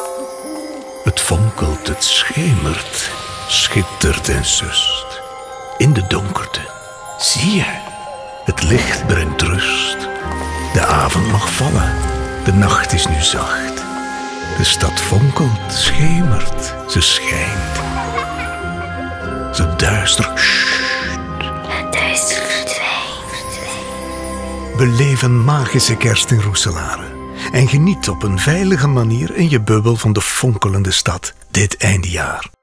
Het fonkelt, het schemert, schittert en sust. In de donkerte, zie je, het licht brengt rust. De avond mag vallen, de nacht is nu zacht. De stad fonkelt, schemert, ze schijnt. Ze duistert, Het duister verdwijnt. Beleef een magische kerst in Roeselare en geniet op een veilige manier in je bubbel van de fonkelende stad dit eindejaar.